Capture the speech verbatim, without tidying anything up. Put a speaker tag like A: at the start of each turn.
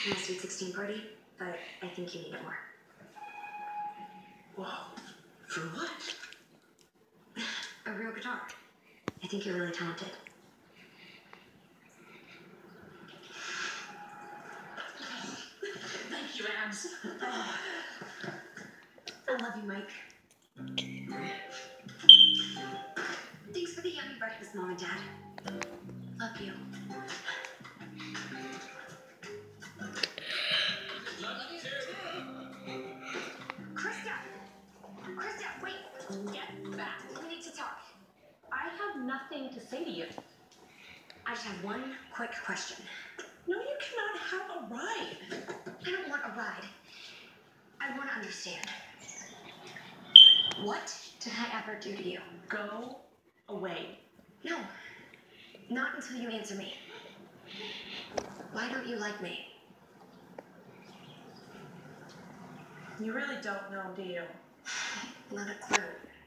A: my Sweet sixteen party, but I think you need it more.
B: Whoa. For what?
A: A real guitar. I think you're really talented.
B: Thank you, Abs.
A: I love you, Mike. Thanks for the yummy breakfast, Mom and Dad. Love you. Krista! Krista, wait! Get back. We need to talk.
C: I have nothing to say to you.
A: I just have one quick question.
B: No, you cannot have a ride.
A: I don't want a ride. I want to understand. What did I ever do to you?
B: Go away.
A: No. Not until you answer me. Why don't you like me?
B: You really don't know, do you?
A: Not a clue.